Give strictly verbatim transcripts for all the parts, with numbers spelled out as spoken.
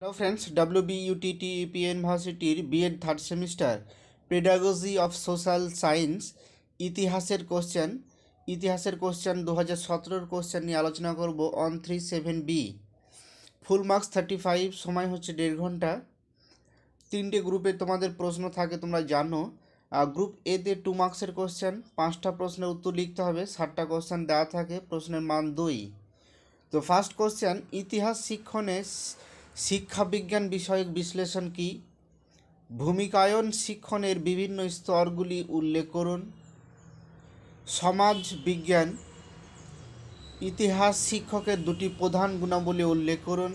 Hello friends, W B U T T E P ইউনিভার্সিটির B.Ed third semester pedagogy of social science ইতিহাসের question ইতিহাসের question দু হাজার সতেরোর কোশ্চেন নিয়ে আলোচনা করব on three seven B. Full marks thirty five, সময় হচ্ছে দেড় ঘন্টা। তিনটে গ্রুপে তোমাদের প্রশ্ন থাকে তোমরা জানো। গ্রুপ এতে টু মার্কসের কোশ্চেন, পাঁচটা প্রশ্নের উত্তর লিখতে হবে, ষাটটা কোশ্চেন দেওয়া থাকে, প্রশ্নের মান দুই। তো ফার্স্ট কোশ্চেন, ইতিহাস শিক্ষণে শিক্ষাবিজ্ঞান বিষয়ক বিশ্লেষণ কি? ভূমিকায়ন শিক্ষণের বিভিন্ন স্তরগুলি উল্লেখ করুন। সমাজ বিজ্ঞান ইতিহাস শিক্ষকের দুটি প্রধান গুণাবলী উল্লেখ করুন।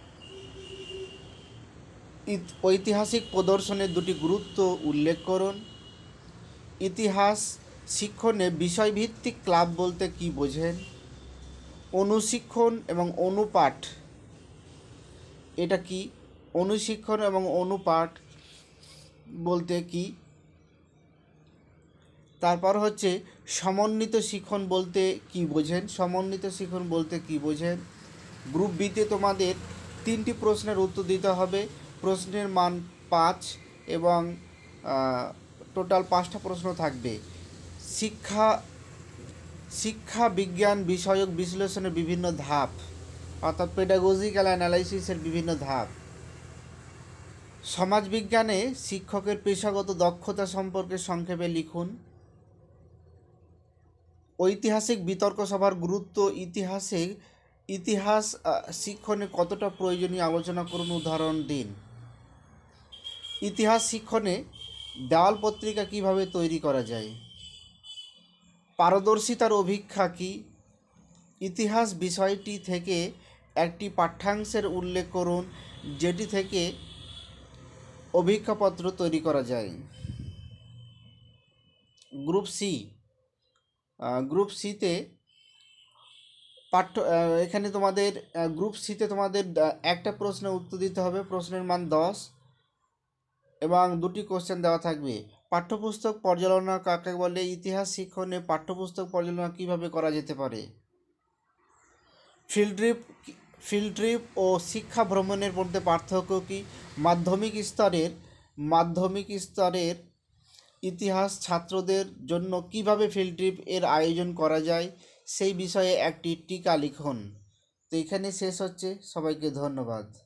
ঐতিহাসিক প্রদর্শনের দুটি গুরুত্ব উল্লেখ করুন। ইতিহাস শিক্ষণে বিষয়ভিত্তিক ক্লাব বলতে কি বোঝেন? অনুশিক্ষণ এবং অনুপাঠ এটা কি? অনুশিক্ষণ এবং অনুপাঠ বলতে কি? তারপর হচ্ছে সমন্বিত শিক্ষণ বলতে কি বোঝেন? সমন্বিত শিক্ষণ বলতে কি বোঝেন? গ্রুপ বিতে তোমাদের তিনটি প্রশ্নের উত্তর দিতে হবে, প্রশ্নের মান পাঁচ এবং টোটাল পাঁচটা প্রশ্ন থাকবে। শিক্ষা শিক্ষা বিজ্ঞান বিষয়ক বিশ্লেষণের বিভিন্ন ধাপ, অর্থাৎ পেডাগজিক্যাল অ্যানালাইসিসের বিভিন্ন ধাপ। সমাজবিজ্ঞানে শিক্ষকের পেশাগত দক্ষতা সম্পর্কে সংক্ষেপে লিখুন। ঐতিহাসিক বিতর্ক সভার গুরুত্ব ইতিহাসে ইতিহাস শিক্ষণে কতটা প্রয়োজনীয় আলোচনা করুন, উদাহরণ দিন। ইতিহাস শিক্ষণে দেওয়াল পত্রিকা কিভাবে তৈরি করা যায়? পারদর্শিতার অভিক্ষা কি? ইতিহাস বিষয়টি থেকে একটি পাঠ্যাংশের উল্লেখ করুন যেটি থেকে অভিজ্ঞাপত্র তৈরি করা যায়। গ্রুপ সি গ্রুপ সিতে পাঠ্য এখানে তোমাদের গ্রুপ সিতে তোমাদের একটা প্রশ্নের উত্তর দিতে হবে, প্রশ্নের মান দশ এবং দুটি কোশ্চেন দেওয়া থাকবে। পাঠ্যপুস্তক পর্যালোচনা কাকে বলে? ইতিহাস শিক্ষণে পাঠ্যপুস্তক পর্যালোচনা কিভাবে করা যেতে পারে? ফিল্ড ট্রিপ ফিল্ড ট্রিপ ও শিক্ষা ভ্রমণের মধ্যে পার্থক্য কী? মাধ্যমিক স্তরের মাধ্যমিক স্তরের ইতিহাস ছাত্রদের জন্য কিভাবে ফিল্ড ট্রিপ এর আয়োজন করা যায় সেই বিষয়ে একটি টিকা লিখুন। তো এখানে শেষ হচ্ছে। সবাইকে ধন্যবাদ।